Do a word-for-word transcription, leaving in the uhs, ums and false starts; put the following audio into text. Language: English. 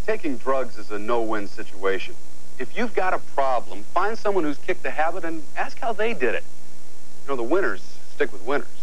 taking drugs is a no-win situation. If you've got a problem, find someone who's kicked the habit and ask how they did it. You know, the winners stick with winners.